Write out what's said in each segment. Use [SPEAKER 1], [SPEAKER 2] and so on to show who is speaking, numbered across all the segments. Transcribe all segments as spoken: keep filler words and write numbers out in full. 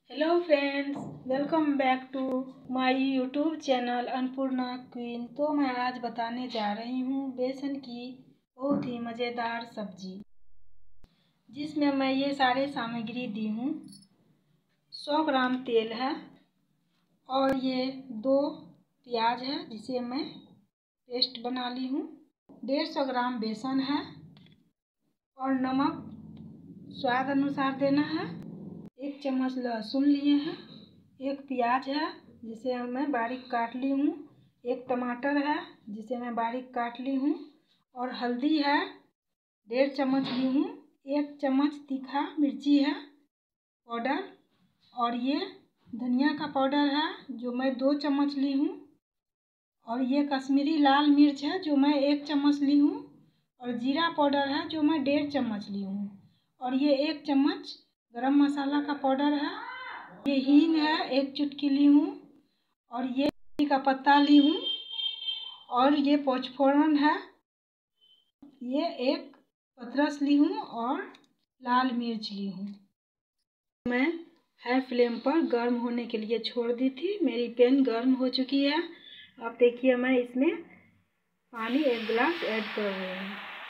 [SPEAKER 1] Hello friends, welcome back to my YouTube channel Annapurna queen. तो मैं आज बताने जा रही हूँ बेसन की बहुत ही मज़ेदार सब्जी, जिसमें मैं ये सारे सामग्री दी हूँ। सौ ग्राम तेल है और ये दो प्याज है जिसे मैं पेस्ट बना ली हूँ। डेढ़ सौ ग्राम बेसन है और नमक स्वाद अनुसार देना है। एक चम्मच लहसुन लिए हैं, एक प्याज है जिसे मैं बारीक काट ली हूँ, एक टमाटर है जिसे मैं बारीक काट ली हूँ और हल्दी है डेढ़ चम्मच ली हूँ। एक चम्मच तीखा मिर्ची है पाउडर और ये धनिया का पाउडर है जो मैं दो चम्मच ली हूँ और ये कश्मीरी लाल मिर्च है जो मैं एक चम्मच ली हूँ और जीरा पाउडर है जो मैं डेढ़ चम्मच ली हूँ और ये एक चम्मच गरम मसाला का पाउडर है। ये हींग है एक चुटकी ली हूँ और ये का पत्ता ली हूँ और ये पचफोरन है, ये एक पतरस ली हूँ और लाल मिर्च ली हूँ। मैं हाई फ्लेम पर गर्म होने के लिए छोड़ दी थी। मेरी पैन गर्म हो चुकी है। अब देखिए मैं इसमें पानी एक गिलास ऐड कर रही हूँ।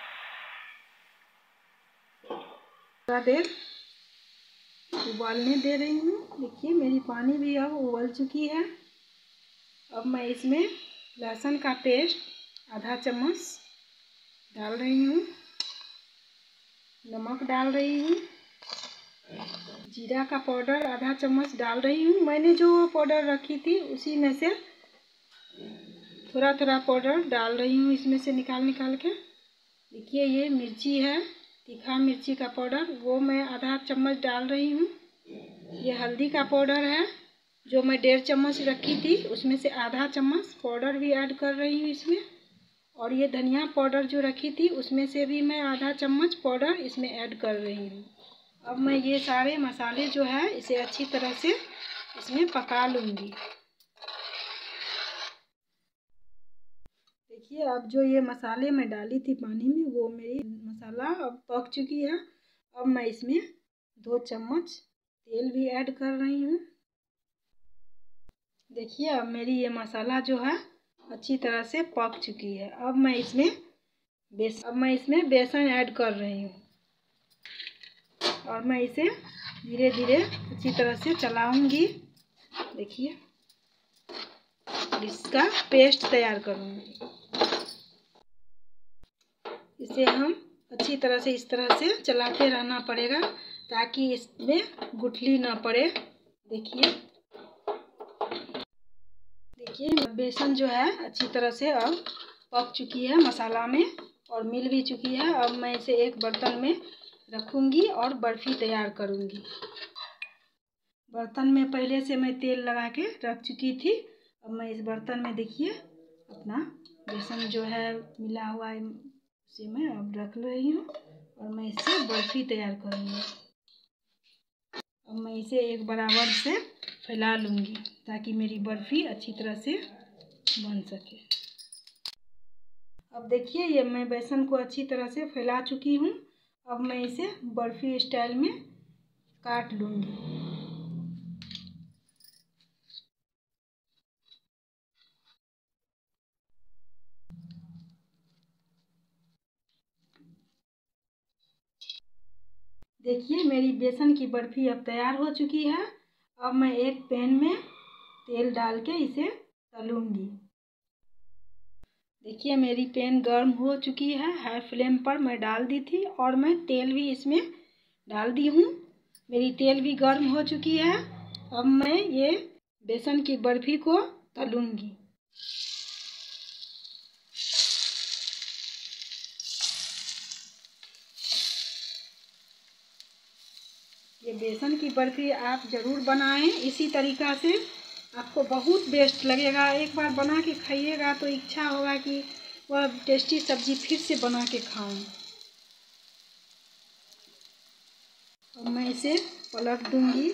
[SPEAKER 1] थोड़ा देर उबालने दे रही हूँ। देखिए मेरी पानी भी अब उबल चुकी है। अब मैं इसमें लहसुन का पेस्ट आधा चम्मच डाल रही हूँ, नमक डाल रही हूँ, जीरा का पाउडर आधा चम्मच डाल रही हूँ। मैंने जो पाउडर रखी थी उसी में से थोड़ा थोड़ा पाउडर डाल रही हूँ, इसमें से निकाल निकाल के। देखिए ये मिर्ची है, तीखा मिर्ची का पाउडर, वो मैं आधा चम्मच डाल रही हूँ। ये हल्दी का पाउडर है जो मैं डेढ़ चम्मच रखी थी, उसमें से आधा चम्मच पाउडर भी ऐड कर रही हूँ इसमें। और ये धनिया पाउडर जो रखी थी उसमें से भी मैं आधा चम्मच पाउडर इसमें ऐड कर रही हूँ। अब मैं ये सारे मसाले जो है इसे अच्छी तरह से इसमें पका लूँगी। देखिए अब जो ये मसाले मैं डाली थी पानी में वो मेरी मसाला अब पक चुकी है। अब मैं इसमें दो चम्मच तेल भी ऐड कर रही हूँ। देखिए अब मेरी ये मसाला जो है अच्छी तरह से पक चुकी है। अब मैं इसमें बेस अब मैं इसमें बेसन ऐड कर रही हूँ और मैं इसे धीरे धीरे अच्छी तरह से चलाऊंगी। देखिए इसका पेस्ट तैयार करूंगी। इसे हम अच्छी तरह से इस तरह से चलाते रहना पड़ेगा ताकि इसमें गुठली ना पड़े। देखिए देखिए बेसन जो है अच्छी तरह से अब पक चुकी है मसाला में और मिल भी चुकी है। अब मैं इसे एक बर्तन में रखूंगी और बर्फी तैयार करूंगी। बर्तन में पहले से मैं तेल लगा के रख चुकी थी। अब मैं इस बर्तन में देखिए अपना बेसन जो है मिला हुआ है उसे मैं अब रख रही हूँ और मैं इससे बर्फी तैयार करूँगी। अब मैं इसे एक बराबर से फैला लूँगी ताकि मेरी बर्फी अच्छी तरह से बन सके। अब देखिए ये मैं बेसन को अच्छी तरह से फैला चुकी हूँ। अब मैं इसे बर्फी स्टाइल में काट लूँगी। देखिए मेरी बेसन की बर्फी अब तैयार हो चुकी है। अब मैं एक पैन में तेल डाल के इसे तलूँगी। देखिए मेरी पैन गर्म हो चुकी है, हाई फ्लेम पर मैं डाल दी थी और मैं तेल भी इसमें डाल दी हूँ। मेरी तेल भी गर्म हो चुकी है। अब मैं ये बेसन की बर्फी को तलूँगी। ये बेसन की बर्फी आप ज़रूर बनाएं इसी तरीक़ा से, आपको बहुत बेस्ट लगेगा। एक बार बना के खाइएगा तो इच्छा होगा कि वह टेस्टी सब्ज़ी फिर से बना के खाऊं। अब मैं इसे पलट दूंगी।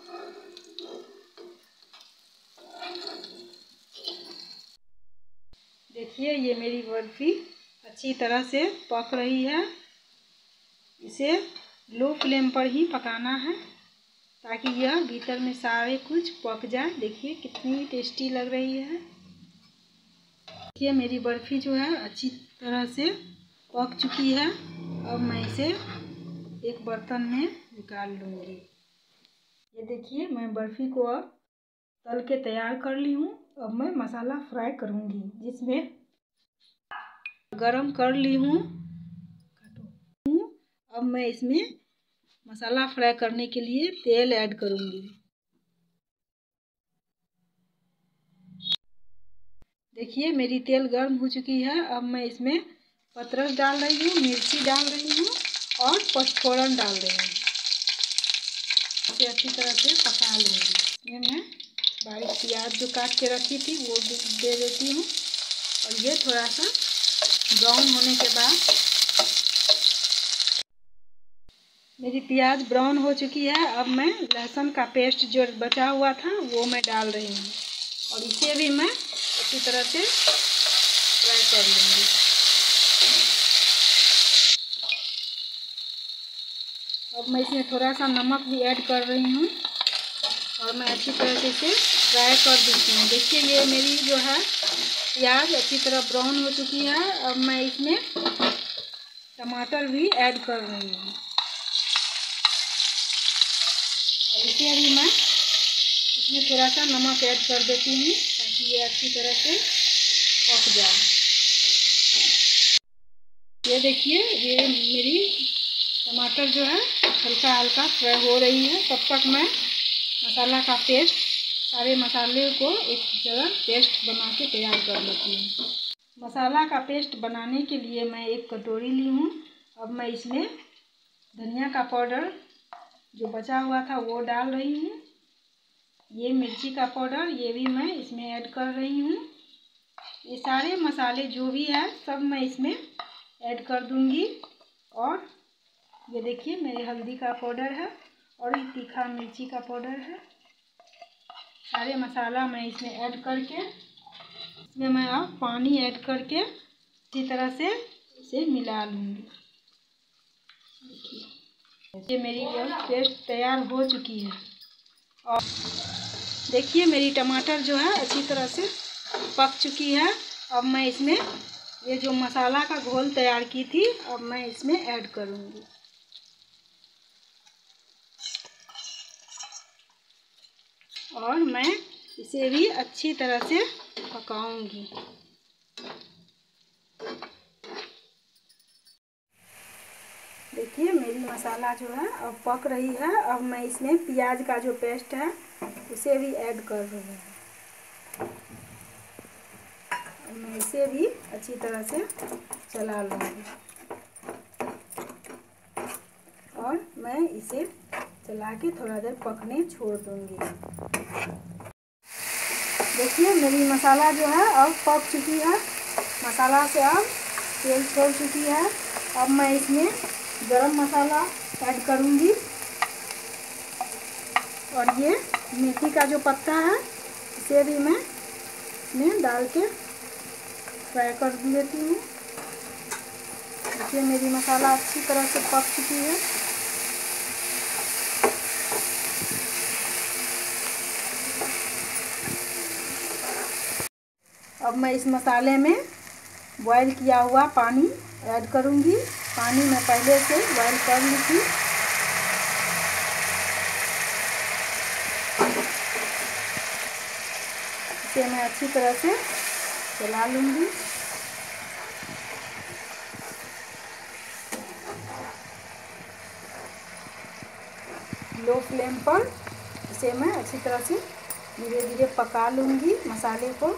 [SPEAKER 1] देखिए ये मेरी बर्फी अच्छी तरह से पक रही है। इसे लो फ्लेम पर ही पकाना है ताकि यह भीतर में सारे कुछ पक जाए। देखिए कितनी टेस्टी लग रही है। देखिए मेरी बर्फ़ी जो है अच्छी तरह से पक चुकी है। अब मैं इसे एक बर्तन में निकाल लूँगी। ये देखिए मैं बर्फ़ी को अब तल के तैयार कर ली हूँ। अब मैं मसाला फ्राई करूँगी, जिसमें गरम कर ली हूँ। अब मैं इसमें मसाला फ्राई करने के लिए तेल ऐड करूँगी। देखिए मेरी तेल गर्म हो चुकी है। अब मैं इसमें पतरस डाल रही हूँ, मिर्ची डाल रही हूँ और पचफोरन डाल रही हूँ। इसे अच्छी तरह से पका लूँगी। इसमें मैं बारीक प्याज जो काट के रखी थी वो दे देती हूँ और ये थोड़ा सा ब्राउन होने के बाद मेरी प्याज ब्राउन हो चुकी है। अब मैं लहसुन का पेस्ट जो बचा हुआ था वो मैं डाल रही हूँ और इसे भी मैं अच्छी तरह से फ्राई कर लूँगी। अब मैं इसमें थोड़ा सा नमक भी ऐड कर रही हूँ और मैं अच्छी तरह से इसे फ्राई कर देती हूँ। देखिए ये मेरी जो है प्याज अच्छी तरह ब्राउन हो चुकी है। अब मैं इसमें टमाटर भी ऐड कर रही हूँ। इसे भी मैं इसमें थोड़ा सा नमक ऐड कर देती हूँ ताकि ये अच्छी तरह से पक जाए। ये देखिए ये मेरी टमाटर जो है हल्का हल्का फ्राई हो रही है। तब तक मैं मसाला का पेस्ट, सारे मसाले को एक जगह पेस्ट बना के तैयार कर लेती हूँ। मसाला का पेस्ट बनाने के लिए मैं एक कटोरी ली हूँ। अब मैं इसमें धनिया का पाउडर जो बचा हुआ था वो डाल रही हूँ। ये मिर्ची का पाउडर ये भी मैं इसमें ऐड कर रही हूँ। ये सारे मसाले जो भी है सब मैं इसमें ऐड कर दूँगी। और ये देखिए मेरे हल्दी का पाउडर है और ये तीखा मिर्ची का पाउडर है। सारे मसाला मैं इसमें ऐड करके इसमें मैं अब पानी ऐड करके अच्छी तरह से इसे मिला लूँगी। ये मेरी जो पेस्ट तैयार हो चुकी है। और देखिए मेरी टमाटर जो है अच्छी तरह से पक चुकी है। अब मैं इसमें ये जो मसाला का घोल तैयार की थी अब मैं इसमें ऐड करूँगी। और मैं इसे भी अच्छी तरह से पकाऊंगी। देखिए मेरी मसाला जो है अब पक रही है। अब मैं इसमें प्याज का जो पेस्ट है उसे भी ऐड कर रही हूँ। मैं इसे भी अच्छी तरह से चला लूँगी और मैं इसे चला के थोड़ा देर पकने छोड़ दूँगी। देखिए मेरी मसाला जो है अब पक चुकी है। मसाला से अब तेल छोड़ चुकी है। अब मैं इसमें गरम मसाला ऐड करूँगी और ये मेथी का जो पत्ता है इसे भी मैं इसमें डाल के फ्राई कर देती हूँ। देखिए मेरी मसाला अच्छी तरह से पक चुकी है। अब मैं इस मसाले में बॉईल किया हुआ पानी ऐड करूँगी। पानी मैं पहले से बॉईल कर ली थी। इसे मैं अच्छी तरह से चला लूँगी। लो फ्लेम पर इसे मैं अच्छी तरह से धीरे धीरे पका लूँगी मसाले को।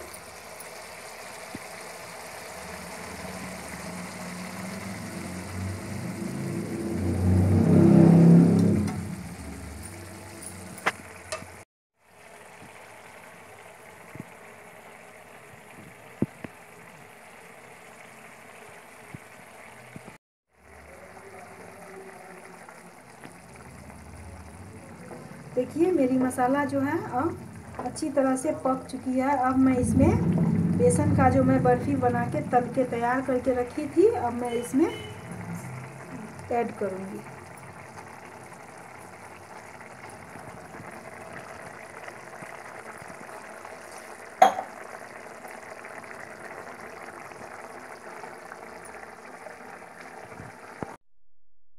[SPEAKER 1] देखिए मेरी मसाला जो है अब अच्छी तरह से पक चुकी है। अब मैं इसमें बेसन का जो मैं बर्फ़ी बना के तल के तैयार करके रखी थी अब मैं इसमें ऐड करूँगी।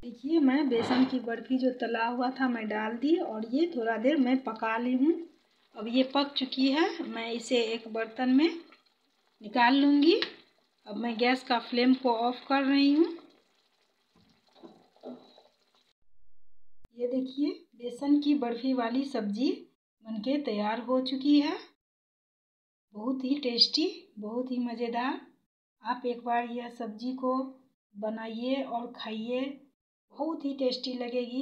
[SPEAKER 1] देखिए मैं बेसन की बर्फ़ी जो तला हुआ था मैं डाल दी और ये थोड़ा देर मैं पका ली हूँ। अब ये पक चुकी है, मैं इसे एक बर्तन में निकाल लूँगी। अब मैं गैस का फ्लेम को ऑफ कर रही हूँ। ये देखिए बेसन की बर्फ़ी वाली सब्ज़ी बनके तैयार हो चुकी है। बहुत ही टेस्टी, बहुत ही मज़ेदार। आप एक बार यह सब्ज़ी को बनाइए और खाइए, बहुत ही टेस्टी लगेगी।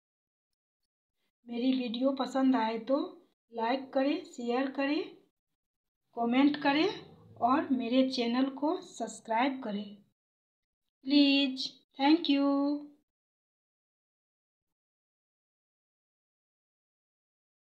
[SPEAKER 1] मेरी वीडियो पसंद आए तो लाइक करें, शेयर करें, कमेंट करें और मेरे चैनल को सब्सक्राइब करें प्लीज़। Thank you.